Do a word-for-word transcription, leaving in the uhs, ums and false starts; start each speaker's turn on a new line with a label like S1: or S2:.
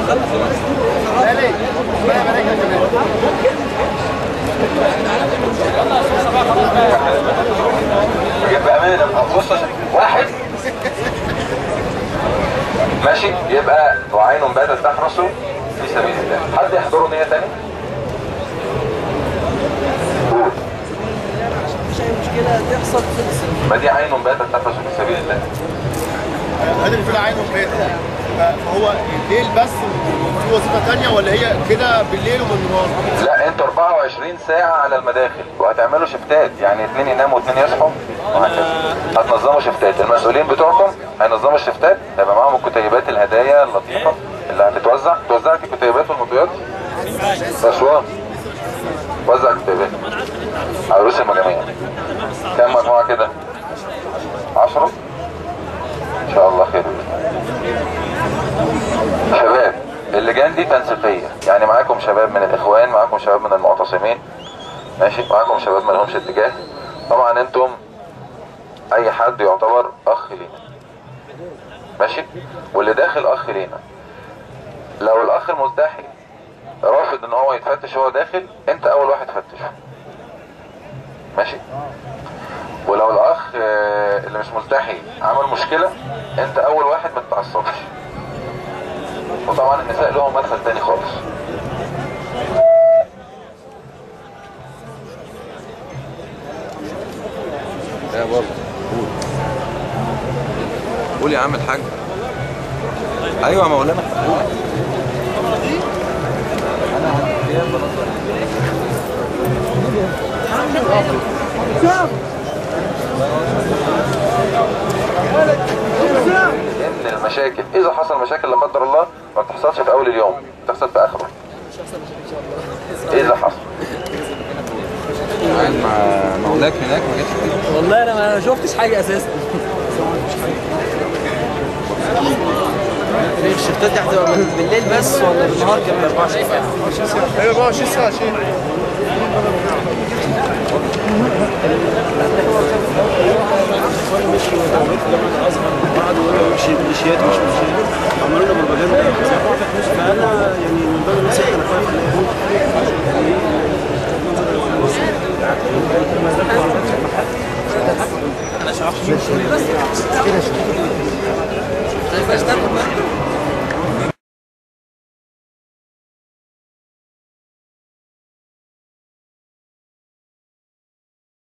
S1: لا ليه؟ ربنا يبارك لك كمان.
S2: يبقى امانه بص واحد ماشي، يبقى وعين باتت تحرسه في سبيل الله. حد يحضره نيه ثانيه؟ قول.
S3: مش اي مشكله تحصل تحصل.
S2: ما دي عين باتت تحرسه في سبيل الله.
S1: هدف في العين وبيتها، فهو الليل بس في وظيفه ثانيه ولا هي كده بالليل وبالنهار؟
S2: لا انتوا أربعة وعشرين ساعة على المداخل وهتعملوا شفتات، يعني اثنين يناموا واثنين يصحوا وهكذا. هتنظموا شفتات، المسؤولين بتوعكم هينظموا الشفتات، هيبقى معاهم الكتيبات الهدايا اللطيفة اللي هتتوزع. توزعت الكتيبات والمطويات؟ أسوان وزع كتيبات على رؤوس المجاميع. كام مجموعة كده؟ عشرة؟ إن شاء الله خير. شباب اللجان دي تنسيقيه، يعني معاكم شباب من الاخوان، معاكم شباب من المعتصمين، ماشي، معاكم شباب ما لهمش اتجاه. طبعا انتم اي حد يعتبر اخ لينا، ماشي، واللي داخل اخ لينا. لو الاخ الملتحي رافض ان هو يتفتش وهو داخل، انت اول واحد فتشه، ماشي. ولو الاخ اللي مش ملتحي عمل مشكله، انت اول واحد ما تتعصبش. وطبعا النساء لهم مدخل تاني خالص.
S4: يا بابا قول قول يا عم الحاج. ايوه يا مولانا قول. ان المشاكل اذا حصل مشاكل لا قدر الله ما بتحصلش في اول اليوم، بتحصل في اخره. ايه اللي حصل؟ قاعد مع مولاك هناك ما جاتش فيه.
S3: والله انا ما شفتش حاجه اساسا. الشفتات دي هتبقى بالليل بس ولا بالنهار كمان؟ أربعة وعشرين ساعة.
S1: ايوه أربعة وعشرين ساعه شيء.
S5: ميليشيات مش ميليشيات عملوا لنا بروباجندا، فانا يعني من ضمن الناس اللي انا خايف عليهم. انا شرحت